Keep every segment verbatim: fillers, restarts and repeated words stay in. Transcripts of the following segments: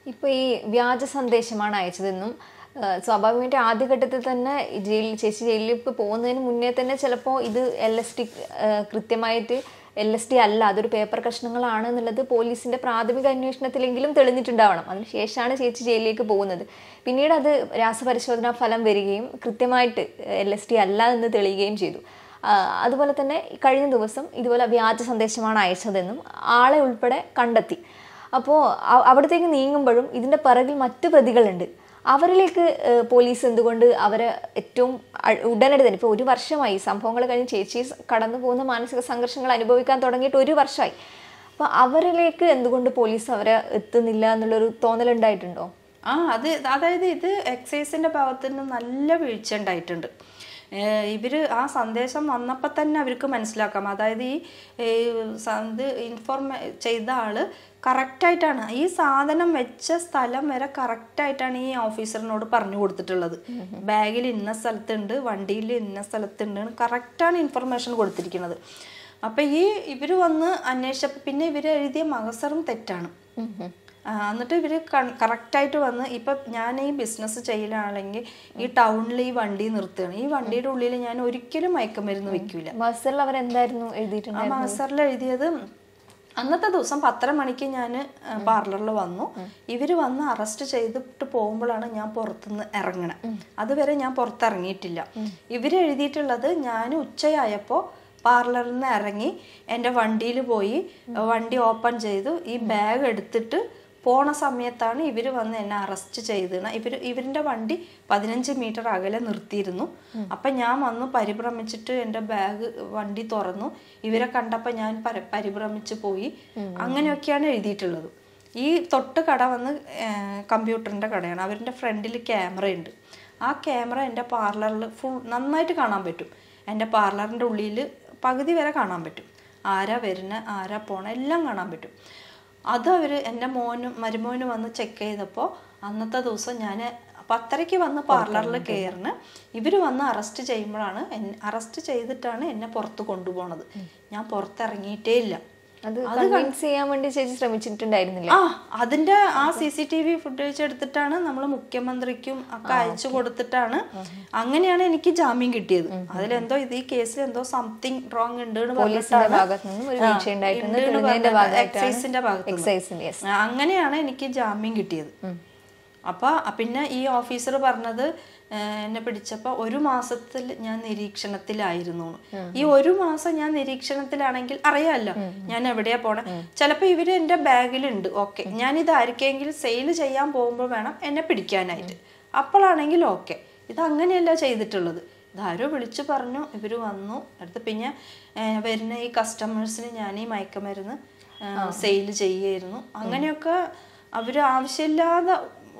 ഇപ്പോൾ ഈ വ്യാജ സന്ദേശമാണ് അയച്ചതെന്നും സ്വാഭാവികമായിട്ട് ആദ്യഘട്ടത്തിൽ തന്നെ ജയിലിൽ ചേച്ചി ജയിലിലേക്ക് പോകുന്നതിന് മുന്നേ തന്നെ ചിലപ്പോൾ ഇത് എൽ എസ് ടി കൃത്യമായിട്ട് എൽ എസ് ടി അല്ല, അതൊരു പേപ്പർ കഷ്ണങ്ങളാണ് എന്നുള്ളത് പോലീസിന്റെ പ്രാഥമിക അന്വേഷണത്തിലെങ്കിലും തെളിഞ്ഞിട്ടുണ്ടാവണം. അതിനുശേഷമാണ് ചേച്ചി ജയിലിലേക്ക് പോകുന്നത്. പിന്നീട് അത് രാസപരിശോധനാ ഫലം വരികയും കൃത്യമായിട്ട് എൽ എസ് ടി അല്ല എന്ന് തെളിയുകയും ചെയ്തു. അതുപോലെ തന്നെ കഴിഞ്ഞ ദിവസം ഇതുപോലെ വ്യാജ സന്ദേശമാണ് അയച്ചതെന്നും ആളെ ഉൾപ്പെടെ കണ്ടെത്തി. അപ്പോൾ അവിടത്തേക്ക് നീങ്ങുമ്പോഴും ഇതിൻ്റെ പിറകിൽ മറ്റു പ്രതികളുണ്ട്. അവരിലേക്ക് പോലീസ് എന്തുകൊണ്ട് അവരെ ഏറ്റവും ഉടനടി തന്നെ, ഇപ്പോൾ ഒരു വർഷമായി സംഭവങ്ങൾ കഴിഞ്ഞ് ചേച്ചി കടന്നു പോകുന്ന മാനസിക സംഘർഷങ്ങൾ അനുഭവിക്കാൻ തുടങ്ങിയിട്ട് ഒരു വർഷമായി. അപ്പോൾ അവരിലേക്ക് എന്തുകൊണ്ട് പോലീസ് അവരെ എത്തുന്നില്ല എന്നുള്ളൊരു തോന്നലുണ്ടായിട്ടുണ്ടോ? ആ അത് അതായത് ഇത് എക്സൈസിൻ്റെ ഭാഗത്ത് നിന്ന് നല്ല വീഴ്ച ഉണ്ടായിട്ടുണ്ട്. ഇവർ ആ സന്ദേശം വന്നപ്പോൾ തന്നെ അവർക്ക് മനസ്സിലാക്കാം. അതായത് ഈ ഇത് ഇൻഫോർമേ ചെയ്ത ആൾ കറക്റ്റായിട്ടാണ് ഈ സാധനം വെച്ച സ്ഥലം വരെ കറക്റ്റായിട്ടാണ് ഈ ഓഫീസറിനോട് പറഞ്ഞു കൊടുത്തിട്ടുള്ളത്. ബാഗിൽ ഇന്ന സ്ഥലത്തുണ്ട്, വണ്ടിയിൽ ഇന്ന സ്ഥലത്തുണ്ട്, കറക്റ്റാണ് ഇൻഫർമേഷൻ കൊടുത്തിരിക്കുന്നത്. അപ്പം ഈ ഇവർ വന്ന് അന്വേഷിച്ചപ്പോൾ പിന്നെ ഇവർ എഴുതിയ മകസറും തെറ്റാണ്. എന്നിട്ട് ഇവർ കറക്റ്റായിട്ട് വന്ന് ഇപ്പം ഞാൻ ഈ ബിസിനസ് ചെയ്യലാണെങ്കിൽ ഈ ടൗണിൽ ഈ വണ്ടി നിർത്തുകയാണ്. ഈ വണ്ടിയുടെ ഉള്ളിൽ ഞാൻ ഒരിക്കലും മയക്കുമരുന്ന് വെക്കൂല. മകസറിൽ അവരെന്തായിരുന്നു എഴുതിയിട്ടുണ്ട്? ആ മകസറിൽ എഴുതിയത് അന്നത്തെ ദിവസം പത്തര മണിക്ക് ഞാൻ പാർലറിൽ വന്നു. ഇവർ വന്ന് അറസ്റ്റ് ചെയ്തിട്ട് പോകുമ്പോഴാണ് ഞാൻ പുറത്തുനിന്ന് ഇറങ്ങണേ. അതുവരെ ഞാൻ പുറത്തിറങ്ങിയിട്ടില്ല. ഇവരെഴുതിയിട്ടുള്ളത് ഞാൻ ഉച്ചയായപ്പോൾ പാർലറിൽ നിന്ന് ഇറങ്ങി എൻ്റെ വണ്ടിയിൽ പോയി വണ്ടി ഓപ്പൺ ചെയ്തു ഈ ബാഗ് എടുത്തിട്ട് പോണ സമയത്താണ് ഇവർ വന്ന് എന്നെ അറസ്റ്റ് ചെയ്തത്. ഇവർ ഇവരിൻ്റെ വണ്ടി പതിനഞ്ച് മീറ്റർ അകലെ നിർത്തിയിരുന്നു. അപ്പം ഞാൻ വന്നു പരിഭ്രമിച്ചിട്ട് എൻ്റെ ബാഗ് വണ്ടി തുറന്നു. ഇവരെ കണ്ടപ്പോൾ ഞാൻ പര പരിഭ്രമിച്ച് പോയി. അങ്ങനെയൊക്കെയാണ് എഴുതിയിട്ടുള്ളത്. ഈ തൊട്ട് കട വന്ന് കമ്പ്യൂട്ടറിൻ്റെ കടയാണ്. അവരുടെ ഫ്രണ്ടിൽ ക്യാമറയുണ്ട്. ആ ക്യാമറ എൻ്റെ പാർലറിൽ ഫുൾ നന്നായിട്ട് കാണാൻ പറ്റും. എൻ്റെ പാർലറിൻ്റെ ഉള്ളിൽ പകുതി വരെ കാണാൻ പറ്റും. ആരാ വരുന്ന ആരാ പോണ എല്ലാം കാണാൻ പറ്റും. അത് അവർ എൻ്റെ മോനും മരുമോനും വന്ന് ചെക്ക് ചെയ്തപ്പോൾ അന്നത്തെ ദിവസം ഞാൻ പത്തരയ്ക്ക് വന്ന് പാർലറിൽ കയറുന്ന ഇവർ വന്ന് അറസ്റ്റ് ചെയ്യുമ്പോഴാണ് അറസ്റ്റ് ചെയ്തിട്ടാണ് എന്നെ പുറത്ത് കൊണ്ടുപോണത്. ഞാൻ പുറത്തിറങ്ങിയിട്ടേ ഇല്ല. അത് കൺവിൻസ് ചെയ്യാൻ വേണ്ടി ചേച്ചി ശ്രമിച്ചിട്ടുണ്ടായിരുന്നില്ല? ആ അതിന്റെ ആ C C T V footage എടുത്തിട്ടാണ് നമ്മൾ മുഖ്യമന്ത്രിക്കും ഒക്കെ അയച്ചു കൊടുത്തിട്ടാണ് അങ്ങനെയാണ് എനിക്ക് ജാമ്യം കിട്ടിയത്. അതിലെന്തോ ഇത് ഈ കേസിൽ എന്തോ സംതിങ് റോങ് ഉണ്ട് എക്സൈസിന്റെ ഭാഗത്ത് അങ്ങനെയാണ് എനിക്ക് ജാമ്യം കിട്ടിയത്. അപ്പൊ പിന്നെ ഈ ഓഫീസർ പറഞ്ഞത് എന്നെ പിടിച്ചപ്പോൾ ഒരു മാസത്തിൽ ഞാൻ നിരീക്ഷണത്തിലായിരുന്നു. ഈ ഒരു മാസം ഞാൻ നിരീക്ഷണത്തിലാണെങ്കിൽ അറിയാമല്ലോ ഞാൻ എവിടെയാ പോണേ. ചിലപ്പോൾ ഇവര് എൻ്റെ ബാഗിലുണ്ട്. ഓക്കെ, ഞാൻ ഇത് ആർക്കെങ്കിലും സെയിൽ ചെയ്യാൻ പോകുമ്പോൾ വേണം എന്നെ പിടിക്കാനായിട്ട്. അപ്പോഴാണെങ്കിൽ ഓക്കെ. ഇത് അങ്ങനെയല്ല ചെയ്തിട്ടുള്ളത്. ഇതാരോ വിളിച്ചു പറഞ്ഞു, ഇവർ വന്നു. അടുത്ത് പിന്നെ വരുന്ന ഈ കസ്റ്റമേഴ്സിന് ഞാൻ ഈ മയക്കുമരുന്ന് സെയിൽ ചെയ്യായിരുന്നു. അങ്ങനെയൊക്കെ അവർ ആവശ്യമില്ലാതെ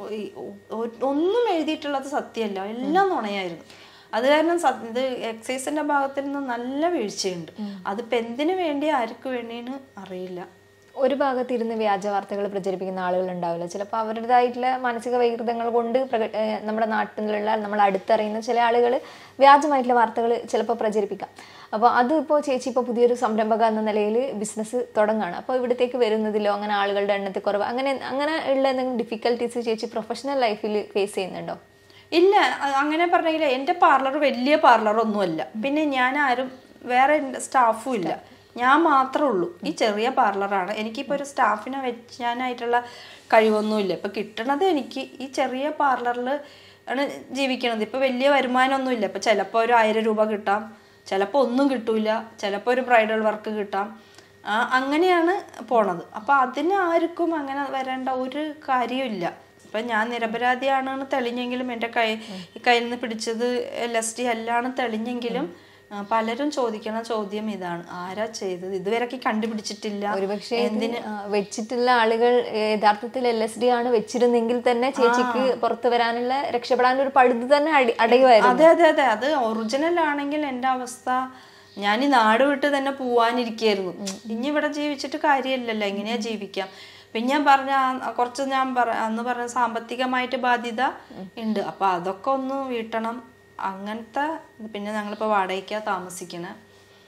ഒന്നും എഴുതിയിട്ടുള്ളത് സത്യമല്ല, എല്ലാം നുണയായിരുന്നു. അത് കാരണം ഇത് എക്സൈസിന്റെ ഭാഗത്തിൽ നിന്ന് നല്ല വീഴ്ചയുണ്ട്. അതിപ്പോൾ എന്തിനു വേണ്ടി ആർക്ക് വേണ്ടിയെന്ന് അറിയില്ല. ഒരു ഭാഗത്തിരുന്ന് വ്യാജ വാർത്തകൾ പ്രചരിപ്പിക്കുന്ന ആളുകൾ ഉണ്ടാവില്ല. ചിലപ്പോൾ അവരുടേതായിട്ടുള്ള മാനസിക വൈകൃതങ്ങൾ കൊണ്ട് നമ്മുടെ നാട്ടിലുള്ള നമ്മൾ അടുത്തറിയുന്ന ചില ആളുകൾ വ്യാജമായിട്ടുള്ള വാർത്തകൾ ചിലപ്പോൾ പ്രചരിപ്പിക്കാം. അപ്പോൾ അത് ഇപ്പോൾ ചേച്ചി ഇപ്പോൾ പുതിയൊരു സംരംഭക എന്ന നിലയിൽ ബിസിനസ് തുടങ്ങുകയാണ്. അപ്പോൾ ഇവിടത്തേക്ക് വരുന്നതിലോ അങ്ങനെ ആളുകളുടെ എണ്ണത്തിൽ കുറവ് അങ്ങനെ അങ്ങനെ ഉള്ള എന്തെങ്കിലും ഡിഫിക്കൽട്ടീസ് ചേച്ചി പ്രൊഫഷണൽ ലൈഫിൽ ഫേസ് ചെയ്യുന്നുണ്ടോ? ഇല്ല, അങ്ങനെ പറഞ്ഞെങ്കിൽ എൻ്റെ പാർലർ വലിയ പാർലറൊന്നുമല്ല. പിന്നെ ഞാൻ ആരും വേറെ സ്റ്റാഫും ഇല്ല, ഞാൻ മാത്രമേ ഉള്ളൂ. ഈ ചെറിയ പാർലറാണ്. എനിക്കിപ്പോൾ ഒരു സ്റ്റാഫിനെ വെച്ചാനായിട്ടുള്ള കഴിവൊന്നുമില്ല. ഇപ്പം കിട്ടണത് എനിക്ക് ഈ ചെറിയ പാർലറിൽ ആണ് ജീവിക്കണത്. ഇപ്പോൾ വലിയ വരുമാനമൊന്നുമില്ല. ഇപ്പം ചിലപ്പോൾ ഒരു ആയിരം രൂപ കിട്ടാം, ചിലപ്പോൾ ഒന്നും കിട്ടൂല, ചിലപ്പോൾ ഒരു ബ്രൈഡൽ വർക്ക് കിട്ടാം. അങ്ങനെയാണ് പോണത്. അപ്പം അതിന് ആർക്കും അങ്ങനെ വരേണ്ട ഒരു കാര്യമില്ല. ഇപ്പം ഞാൻ നിരപരാധിയാണെന്ന് തെളിഞ്ഞെങ്കിലും എൻ്റെ കൈ കയ്യിൽ നിന്ന് പിടിച്ചത് എൽ എസ് ടി അല്ലാന്ന് തെളിഞ്ഞെങ്കിലും പലരും ചോദിക്കണ ചോദ്യം ഇതാണ്, ആരാ ചെയ്തത്? ഇതുവരെ കണ്ടുപിടിച്ചിട്ടില്ല. ഒരുപക്ഷെ എന്തിന് വെച്ചിട്ടുള്ള ആളുകൾ യഥാർത്ഥത്തിൽ എൽ എസ് ഡി ആണ് വെച്ചിരുന്നെങ്കിൽ തന്നെ ചേച്ചിക്ക് പുറത്തു വരാനുള്ള രക്ഷപ്പെടാനുള്ള ഒരു പഴുത് തന്നെ അടയുമായിരുന്നു. അതെ അതെ അതെ അത് ഒറിജിനൽ ആണെങ്കിൽ എൻ്റെ അവസ്ഥ ഞാൻ ഈ നാട് വിട്ട് തന്നെ പോവാനിരിക്കായിരുന്നു. ഇനി ഇവിടെ ജീവിച്ചിട്ട് കാര്യമില്ലല്ലോ, എങ്ങനെയാ ജീവിക്കാം? പിന്നെ ഞാൻ പറഞ്ഞ കുറച്ച് ഞാൻ പറ അന്ന് പറഞ്ഞ സാമ്പത്തികമായിട്ട് ബാധ്യത ഉണ്ട്. അപ്പൊ അതൊക്കെ ഒന്ന് വീട്ടണം. അങ്ങനത്തെ പിന്നെ ഞങ്ങളിപ്പോൾ വാടകയ്ക്കാണ് താമസിക്കണേ.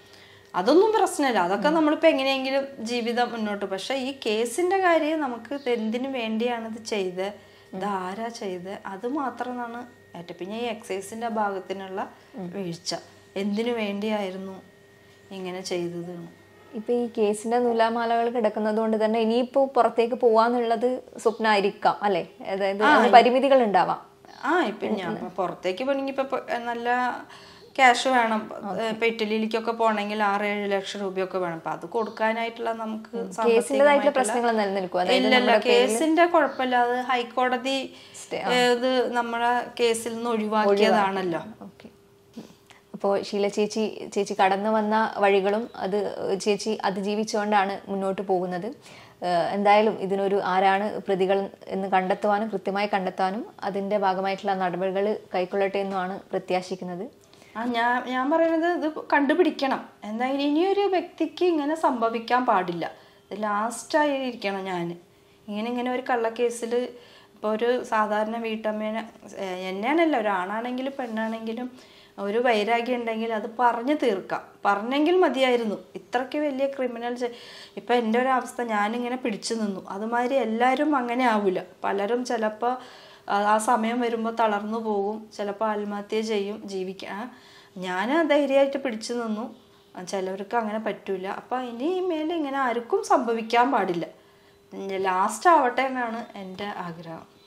അതൊന്നും പ്രശ്നമില്ല, അതൊക്കെ നമ്മളിപ്പോൾ എങ്ങനെയെങ്കിലും ജീവിതം മുന്നോട്ട്. പക്ഷെ ഈ കേസിന്റെ കാര്യം നമുക്ക് എന്തിനു വേണ്ടിയാണ് ഇത് ചെയ്ത്, ഇത് ആരാ ചെയ്ത്, അത് മാത്രമാണ് ഏറ്റവും. പിന്നെ ഈ എക്സൈസിന്റെ ഭാഗത്തിനുള്ള വീഴ്ച, എന്തിനു വേണ്ടിയായിരുന്നു ഇങ്ങനെ ചെയ്തത്. ഇപ്പൊ ഈ കേസിന്റെ നൂലാമാലകൾ കിടക്കുന്നത് കൊണ്ട് തന്നെ ഇനിയിപ്പോ പുറത്തേക്ക് പോവാന്നുള്ളത് സ്വപ്നമായിരിക്കാം അല്ലെ? അതായത് പരിമിതികൾ ഉണ്ടാവാം. ആ ഇപ്പൊ ഞാൻ പുറത്തേക്ക് പോണെങ്കിൽ ഇപ്പൊ നല്ല ക്യാഷ് വേണം. ഇപ്പൊ ഇറ്റലിയിലേക്കൊക്കെ പോണെങ്കിൽ ആറ് ഏഴ് ലക്ഷം രൂപയൊക്കെ വേണം. അപ്പൊ അത് കൊടുക്കാനായിട്ടുള്ള നമുക്ക് ഇല്ലല്ല, കേസിന്റെ കുഴപ്പമില്ല. അത് ഹൈക്കോടതി ഇത് നമ്മളെ കേസിൽ നിന്ന് ഒഴിവാക്കിയതാണല്ലോ. അപ്പോൾ ഷീല ചേച്ചി ചേച്ചി കടന്നു വന്ന വഴികളും അത് ചേച്ചി അതിജീവിച്ചുകൊണ്ടാണ് മുന്നോട്ട് പോകുന്നത്. എന്തായാലും ഇതിനൊരു ആരാണ് പ്രതികൾ എന്ന് കണ്ടെത്തുവാനും കൃത്യമായി കണ്ടെത്താനും അതിൻ്റെ ഭാഗമായിട്ടുള്ള നടപടികൾ കൈക്കൊള്ളട്ടെ എന്നുമാണ് പ്രത്യാശിക്കുന്നത്. ആ ഞാൻ ഞാൻ പറയുന്നത് ഇത് കണ്ടുപിടിക്കണം. എന്തായാലും ഇനിയൊരു വ്യക്തിക്ക് ഇങ്ങനെ സംഭവിക്കാൻ പാടില്ല. ലാസ്റ്റായി ഇരിക്കണം ഞാൻ. ഇങ്ങനെ ഇങ്ങനെ ഒരു കള്ളക്കേസിൽ ഇപ്പോൾ ഒരു സാധാരണ വീട്ടമ്മേനെ, എന്നെയാണല്ലോ, ഒരാണാണെങ്കിലും പെണ്ണാണെങ്കിലും ഒരു വൈരാഗ്യം ഉണ്ടെങ്കിൽ അത് പറഞ്ഞു തീർക്കാം. പറഞ്ഞെങ്കിൽ മതിയായിരുന്നു. ഇത്രയ്ക്ക് വലിയ ക്രിമിനൽ ഇപ്പം എൻ്റെ ഒരു അവസ്ഥ, ഞാനിങ്ങനെ പിടിച്ചു നിന്നു. അതുമാതിരി എല്ലാവരും അങ്ങനെ ആവില്ല. പലരും ചിലപ്പോൾ ആ സമയം വരുമ്പോൾ തളർന്നു പോകും, ചിലപ്പോൾ ആത്മഹത്യ ചെയ്യും, ജീവിക്കാൻ. ഞാൻ ധൈര്യമായിട്ട് പിടിച്ചു നിന്നു. ചിലവർക്ക് അങ്ങനെ പറ്റൂല. അപ്പം ഇനി മേലെ ഇങ്ങനെ ആർക്കും സംഭവിക്കാൻ പാടില്ല. ലാസ്റ്റ് ആവട്ടെ എന്നാണ് എൻ്റെ ആഗ്രഹം.